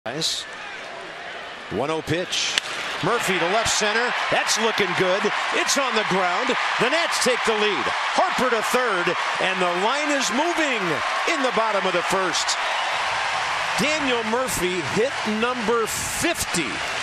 1-0 pitch. Murphy to left center. That's looking good. It's on the ground. The Nats take the lead. Harper to third, and the line is moving in the bottom of the first. Daniel Murphy hit number 50